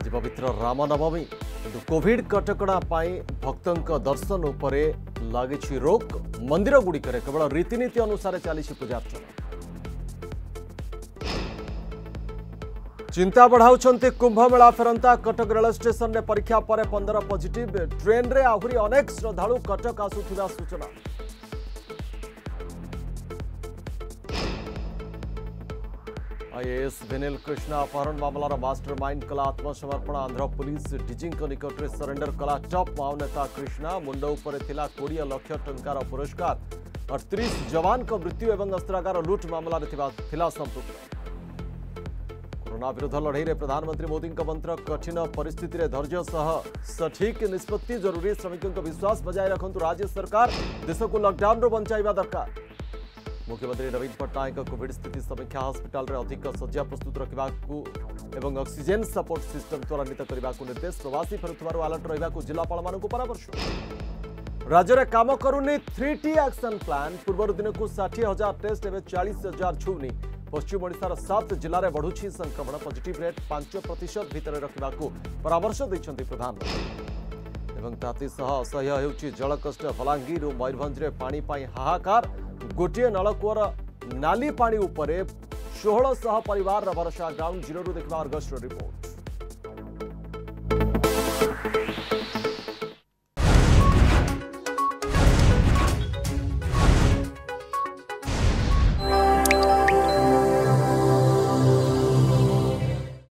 आज पवित्र रामनवमी किंतु कोविड कटकणा भक्तों दर्शन उपरे लगी रोक मंदिर गुड़िक केवल रीतिनीति अनुसार चली पूजार्चना। चिंता बढ़ाउछन्ते कुंभमेला फेरंता कटक रेल स्टेशन में परीक्षा पर 15 पॉजिटिव ट्रेन रे आहुरी अनेक श्रद्धालु कटक आसुथिबा सूचना। आईएएस विनील कृष्णा अपहरण मामलार मास्टरमाइंड कला आत्मसमर्पण। आंध्र पुलिस डीजी निकट में सरेंडर कला टॉप माओ नेता कृष्णा। मुंड उपर 20 लाख टंकार पुरस्कार। 38 जवान को मृत्यु और अस्त्रागार लुट मामला संपुक्त। कोरोना विरोध लड़ई में प्रधानमंत्री मोदी मंत्र कठिन परिस्थिति में धैर्य सह सठिक निष्पत्ति जरूरी। श्रमिकों को विश्वास बजाय रखु राज्य सरकार। देश को लॉकडाउन रू बचाइबा दरकार। मुख्यमंत्री नवीन पट्टनायक कोविड स्थिति समीक्षा। हस्पिटाल रे अधिक शଯ୍या प्रस्तुत रखा एवं ऑक्सीजन सपोर्ट सिस्टम त्वरान्वित करने को निर्देश। प्रवासी फेरुथिबारु अलर्ट रहिबाकु जिलापालमानकु परामर्श। राज्य में काम करुनी 3T एक्शन प्लान। पूर्व दिन को 60,000 टेस्ट एवं 40,000 छुनी। पश्चिम ओडिशार 7 जिले में बढ़ुछि संक्रमण। पॉजिटिव रेट 5% भितर रखा परामर्श देइछन्ति प्रधानमंत्री। एवं ताती सह असह्य हेउछि जलकष। बलांगीर और मयूरभंज में पानी पाई हाहाकार। गोटे नलकूर नाली पानी उपरे 1600 परिवार भरोसा। ग्राउंड जीरो देखा अर्गस्ट रिपोर्ट।